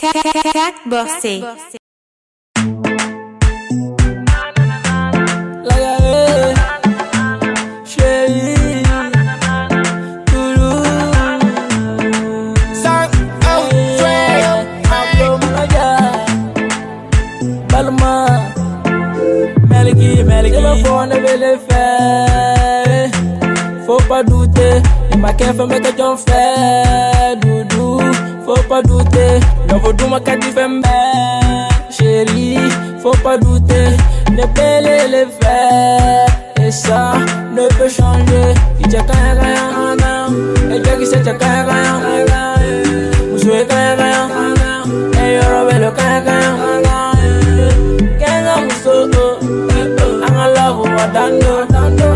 Cat Bossé. Faut pas douter, il m'a qu'à faire que j'en fais doudou. Faut pas douter, le vaudou m'a qu'à dire chérie. Faut pas douter, ne pèle les faits. Et ça ne peut changer. Il t'a qu'à rien, et toi qui sais t'as qu'à rien. Vous jouez qu'à rien, et y'aura le qu'à rien. Kenga muso, anga love wadando.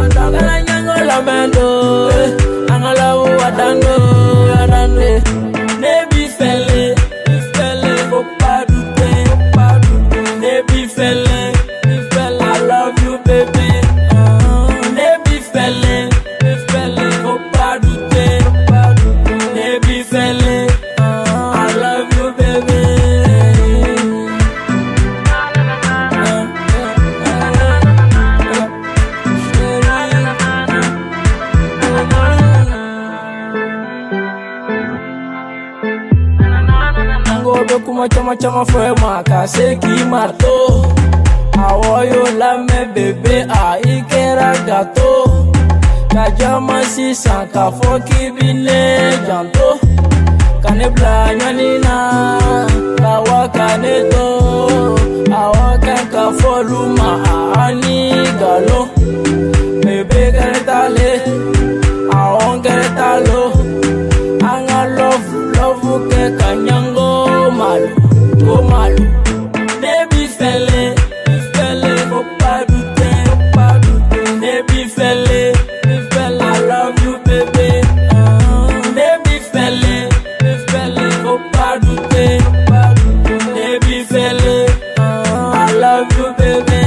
Lamendo, angala wadando, wadande. Nebi fele, faut pas douter, Nebi fele, I love you baby. Nebi fele, faut pas douter, Nebi fele, I love you baby. Kuma chama fue makase ki mato. Awoyo la me bébé a ikera gato. Kajama si sanka foki bine janto. Kane bla nyanina, kawa kane to. Awa kanka foluma ani galo. Bébé kane tale, awon kane talo. Anga love ke kanyango malu, go malu. Nebi fele, faut pas douter, Nebi fele, I love you baby. Nebi fele, faut pas douter, Nebi fele, I love you baby.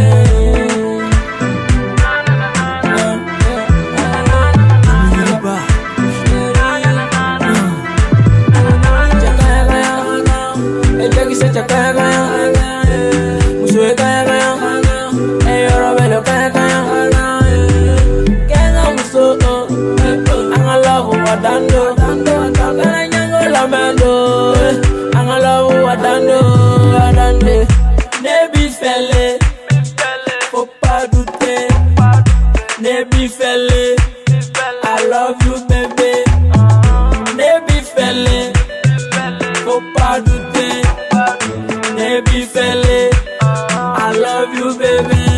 Nebi fele, faut pas douter, Nebi fele, I love you baby. Nebi fele, faut pas douter, Nebi fele, I love you baby.